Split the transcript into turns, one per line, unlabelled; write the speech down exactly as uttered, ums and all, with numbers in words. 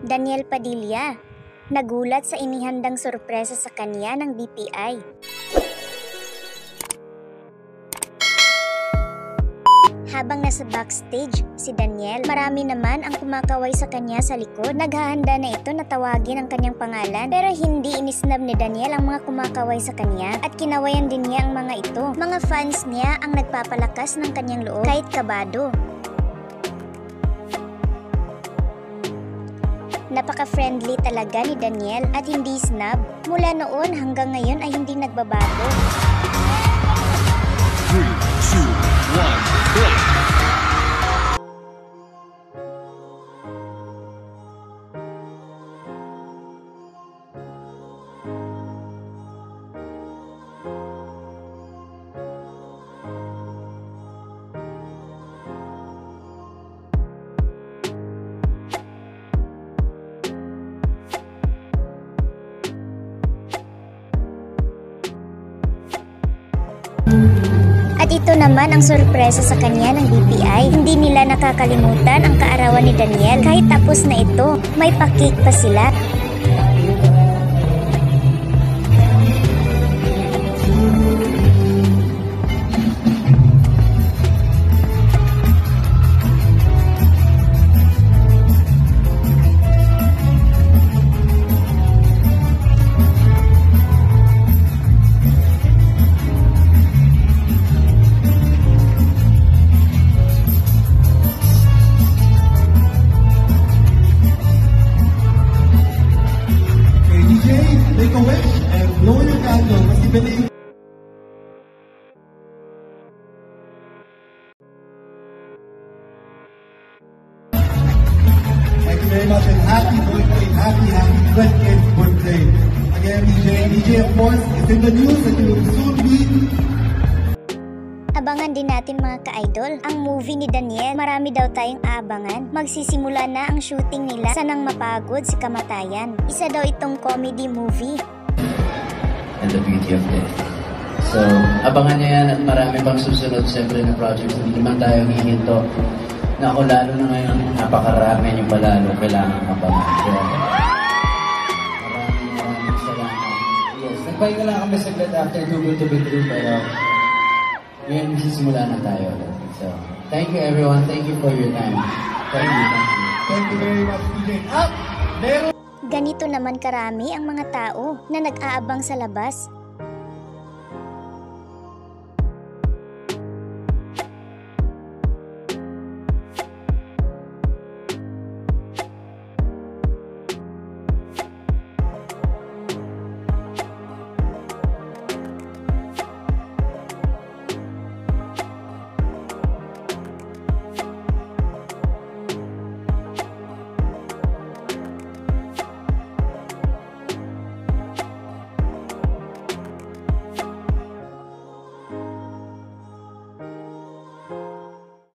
Daniel Padilla, nagulat sa inihandang sorpresa sa kanya ng B P I. Habang nasa backstage si Daniel, marami naman ang kumakaway sa kanya sa likod. Naghahanda na ito na tawagin ang kanyang pangalan, pero hindi inisnab ni Daniel ang mga kumakaway sa kanya at kinawayan din niya ang mga ito. Mga fans niya ang nagpapalakas ng kanyang loob kahit kabado. Napaka-friendly talaga ni Daniel at hindi snub. Mula noon hanggang ngayon ay hindi nagbabago.
three, two, one, go!
At ito naman ang sorpresa sa kanya ng B P I. Hindi nila nakakalimutan ang kaarawan ni Daniel kahit tapos na ito. May pa-cake pa sila.
Make a wish and blow your candle. Mas ibalik. Thank you very much and happy birthday, happy, happy twentieth birthday. Again, D J, D J of course, it's in the news that you will soon be.
Abangan din natin mga ka-idol ang movie ni Daniel. Marami daw tayong aabangan. Magsisimula na ang shooting nila sa Nang Mapagod si Kamatayan. Isa daw itong comedy movie.
And the beauty of death. So, abangan niya yan at marami pang susunod siyempre na projects. Hindi naman tayo hihinto. Na ako lalo na ngayon, napakarami yung palalo kailangan abangan. Kaya, maraming maraming salamat. Yes, nagpahinga ka lang kami saglit after Too Good to Be True, pero ngayon magsisimula na tayo. So, thank you everyone. Thank you for your time. Thank you. Thank you,
thank you very much, D J. Up! Meron!
Ganito naman karami ang mga tao na nag-aabang sa labas